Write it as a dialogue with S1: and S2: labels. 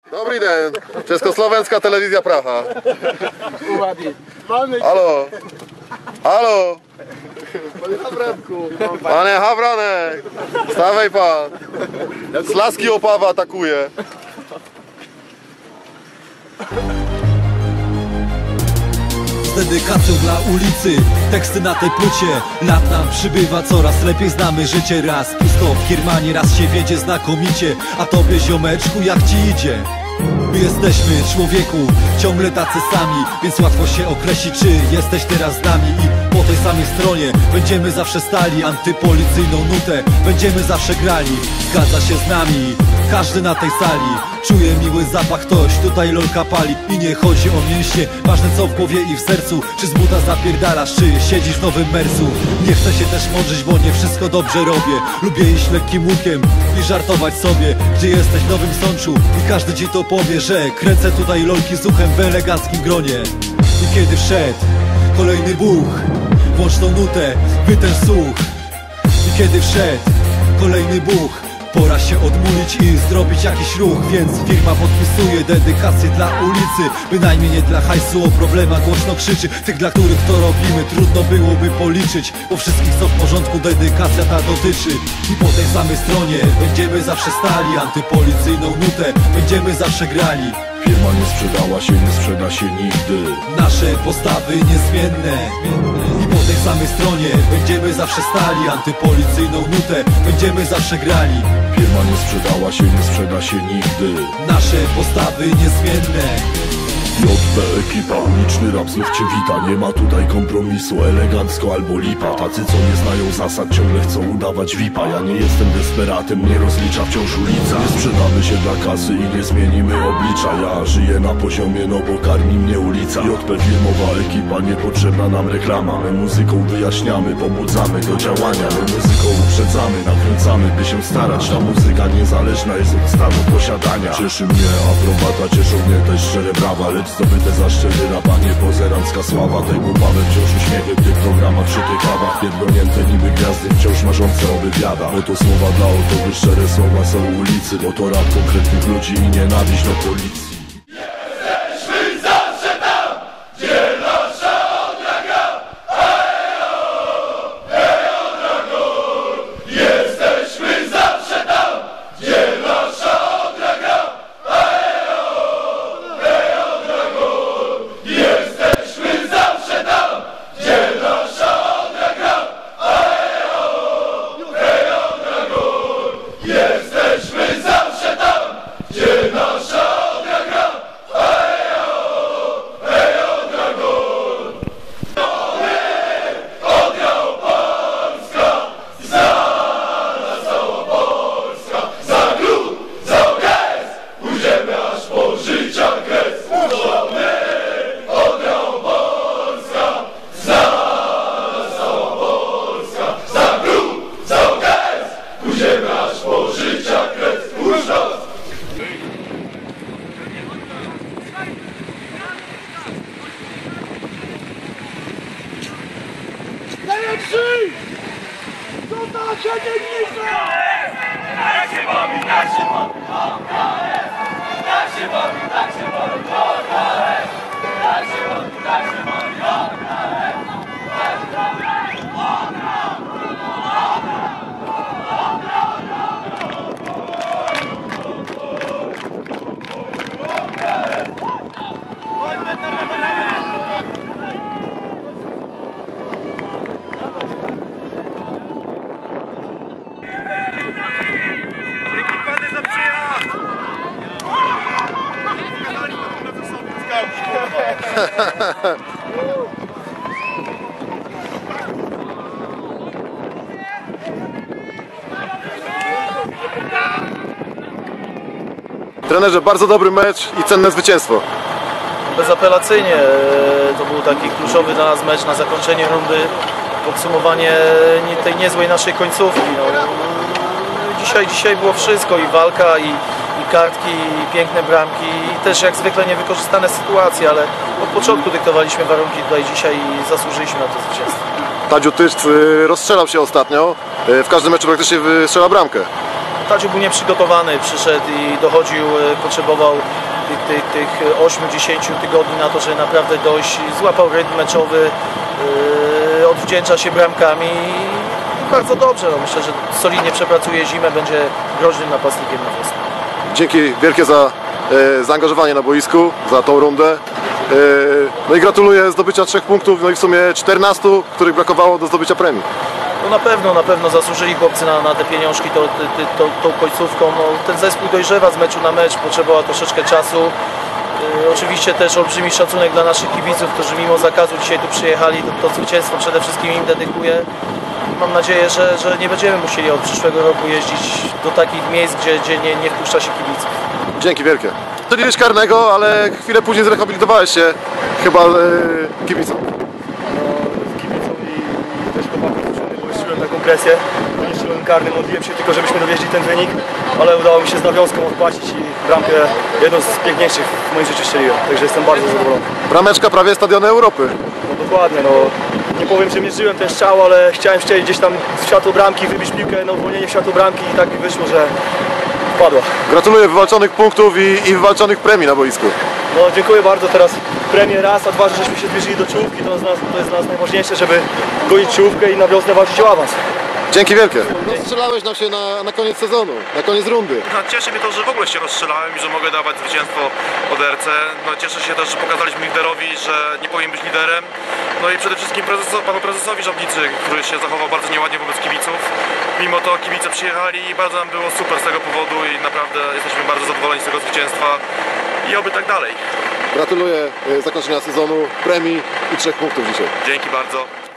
S1: Dobry dzień, Československá telewizja Praha. Halo, halo. Panie Hawranek, stawaj pan. Z laski Opawa atakuje.
S2: Z dedykacją dla ulicy, teksty na tej płycie. Lat nam przybywa, coraz lepiej znamy życie. Raz pusto w Kiermanie, raz się wiedzie znakomicie. A tobie, ziomeczku, jak ci idzie? My jesteśmy, człowieku, ciągle tacy sami, więc łatwo się określić, czy jesteś teraz z nami. I po tej samej stronie będziemy zawsze stali. Antypolicyjną nutę będziemy zawsze grali. Zgadza się z nami każdy na tej sali. Czuje miły zapach, ktoś tutaj lolka pali. I nie chodzi o mięśnie, ważne co w głowie i w sercu. Czy z buta zapierdalasz, czy siedzisz w nowym mersu. Nie chcę się też mądrzyć, bo nie wszystko dobrze robię. Lubię iść lekkim łukiem i żartować sobie. Gdzie jesteś w Nowym Sączu i każdy ci to powie, że kręcę tutaj lolki z uchem w eleganckim gronie. I kiedy wszedł kolejny buch, włącz tą nutę, wytęż słuch. I kiedy wszedł kolejny buch, pora się odmulić i zrobić jakiś ruch. Więc firma podpisuje dedykację dla ulicy. Bynajmniej nie dla hajsu, o problemach głośno krzyczy. Tych, dla których to robimy, trudno byłoby policzyć. Bo wszystkich co w porządku, dedykacja ta dotyczy. I po tej samej stronie będziemy zawsze stali. Antypolicyjną nutę będziemy zawsze grali.
S3: Firma nie sprzedała się, nie sprzeda się nigdy.
S2: Nasze postawy niezmienne. I po tej samej stronie będziemy zawsze stali. Antypolicyjną nutę będziemy zawsze grali.
S3: Firma nie sprzedała się, nie sprzeda się nigdy.
S2: Nasze postawy niezmienne.
S3: JP ekipa, uliczny rap znów cię wita. Nie ma tutaj kompromisu, elegancko albo lipa. Tacy co nie znają zasad ciągle chcą udawać VIP-a. Ja nie jestem desperatem, nie rozlicza wciąż ulica. Nie sprzedamy się dla kasy i nie zmienimy oblicza. Ja żyję na poziomie, no bo karmi mnie ulica. JP filmowa ekipa, niepotrzebna nam reklama. My muzyką wyjaśniamy, pobudzamy do działania. My muzyką uprzedzamy, nakręcamy, by się starać. Ta muzyka niezależna jest od stanu posiadania. Cieszy mnie aprobata, cieszą mnie też szczere brawa. Zdobyte za szczery rap, a nie pozerancka sława. Tej głupawe wciąż uśmiechy w tych programach przy tych kawach. Pierdolnięte niby gwiazdy, wciąż marzące o wywiadach. Bo to słowa dla autorzy, szczere słowa są ulicy. Bo to rap konkretnych ludzi i nienawiść do policji.
S4: Jesteśmy zawsze tam, gdzie nasza odra gra. Hejo, hejo dragon. Jesteśmy zawsze tam, gdzie nasza odra gra. Jesteśmy zawsze tam, gdzie nasza odra gra. Hejo, hejo dragon. Jesteśmy zawsze tam, gdzie nasza odra gra. Hejo, hejo dragon. Odra Opolska, znana cała Polska. Za gród, za okres, pójdziemy aż po życia kres. Odra Opolska, znana cała Polska. Za gród, za okres, pójdziemy aż po życia kres. Puszczas!
S5: Najlepszy! To nasze dzielnice!
S4: Tak się bawi, tak się bawi, tak się bawi, tak się bawi, tak się bawi, tak się bawi,
S1: Trenerze, bardzo dobry mecz i cenne zwycięstwo.
S6: Bezapelacyjnie, to był taki kluczowy dla nas mecz na zakończenie rundy, podsumowanie tej niezłej naszej końcówki. No, dzisiaj było wszystko, i walka, i kartki, i piękne bramki, i też jak zwykle niewykorzystane sytuacje, ale od początku dyktowaliśmy warunki tutaj dzisiaj i zasłużyliśmy na to zwycięstwo.
S1: Tadziu Tyszc rozstrzelał się ostatnio, w każdym meczu praktycznie strzela bramkę.
S6: Tadziu był nieprzygotowany, przyszedł i dochodził, potrzebował tych 8-10 tygodni na to, żeby naprawdę dojść, złapał rytm meczowy, odwdzięcza się bramkami i bardzo dobrze, no myślę, że solidnie przepracuje zimę, będzie groźnym napastnikiem na wiosnę.
S1: Dzięki wielkie za zaangażowanie na boisku, za tą rundę. No i gratuluję zdobycia 3 punktów, no i w sumie 14, których brakowało do zdobycia premii.
S6: No na pewno zasłużyli chłopcy na te pieniążki tą końcówką. No, ten zespół dojrzewa z meczu na mecz, potrzebował troszeczkę czasu. Oczywiście też olbrzymi szacunek dla naszych kibiców, którzy mimo zakazu dzisiaj tu przyjechali. To zwycięstwo przede wszystkim im dedykuję. Mam nadzieję, że nie będziemy musieli od przyszłego roku jeździć do takich miejsc, gdzie nie wpuszcza się kibiców.
S1: Dzięki wielkie. Strzeliłeś karnego, ale chwilę później zrehabilitowałeś się chyba kibicom.
S7: Kibicom i też chłopakom, bo czułem taką presję. Nie strzelałem karny, modliłem się tylko, żebyśmy dowieźli ten wynik, ale udało mi się z nawiązką odpłacić i bramkę jedną z piękniejszych w moim życiu strzeliłem, także jestem bardzo zadowolony.
S1: Brameczka prawie stadiony Europy.
S7: No dokładnie, no nie powiem, że mierzyłem ten strzał, ale chciałem strzelić gdzieś tam w światło bramki, wybić piłkę na uwolnienie w światło bramki i tak mi wyszło, że wpadła.
S1: Gratuluję wywalczonych punktów i wywalczonych premii na boisku.
S7: No dziękuję bardzo, teraz premię raz, a dwa, że żeśmy się zbliżyli do czołówki, to jest dla nas najważniejsze, żeby gonić czołówkę i na wiosnę walczyć o awans.
S1: Dzięki wielkie. Rozstrzelałeś nam się na koniec sezonu, na koniec rundy.
S8: Cieszy mnie to, że w ogóle się rozstrzelałem i że mogę dawać zwycięstwo Oderce. No, cieszę się też, że pokazaliśmy liderowi, że nie powinien być liderem. No i przede wszystkim panu prezesowi Żabnicy, który się zachował bardzo nieładnie wobec kibiców. Mimo to kibice przyjechali i bardzo nam było super z tego powodu i naprawdę jesteśmy bardzo zadowoleni z tego zwycięstwa i oby tak dalej.
S1: Gratuluję zakończenia sezonu, premii i 3 punktów dzisiaj.
S8: Dzięki bardzo.